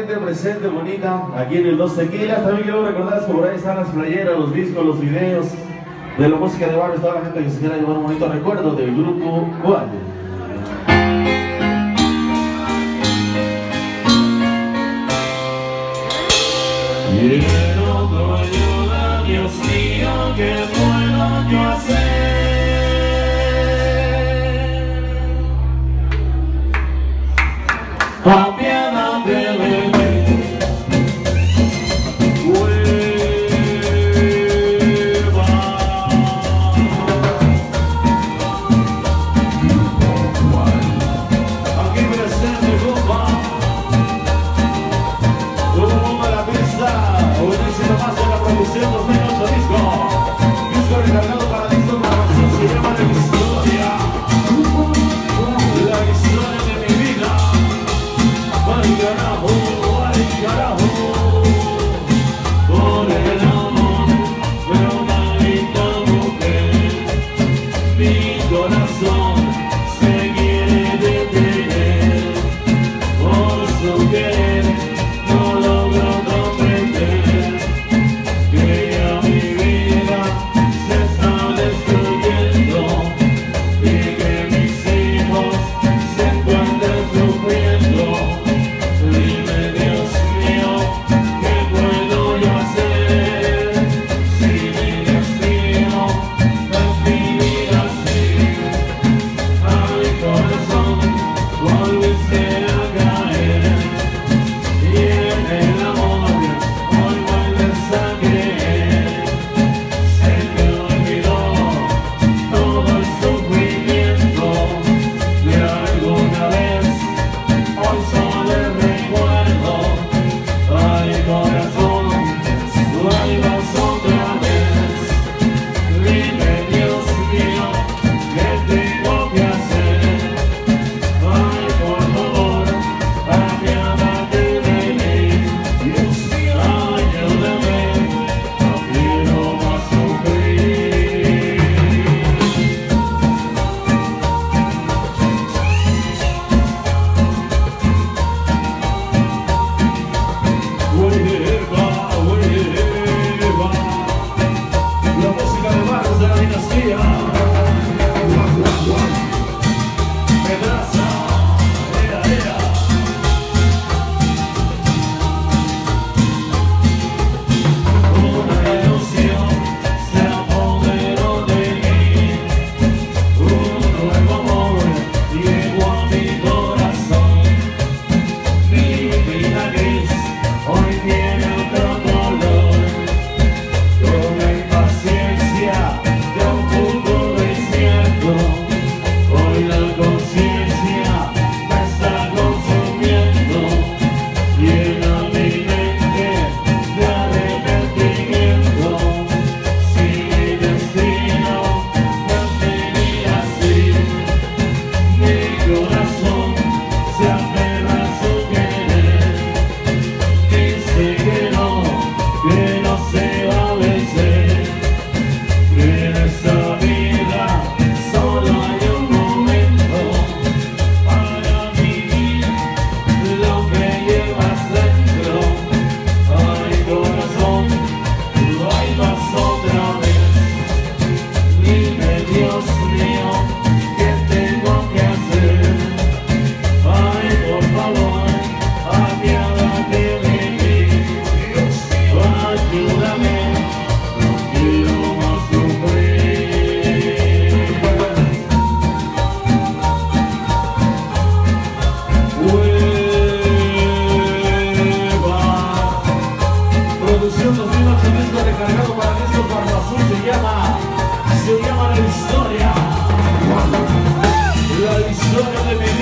gente presente, bonita, aquí en el Dos Tequilas. También quiero recordarles que por ahí están las playeras, los discos, los videos de la música de barrio, toda la gente que se quiera llevar un bonito recuerdo del grupo Cual. Quiero tu ayuda, Dios mío, ¿qué puedo yo hacer? Apiádate de mí. Se llama La Historia. La historia de mi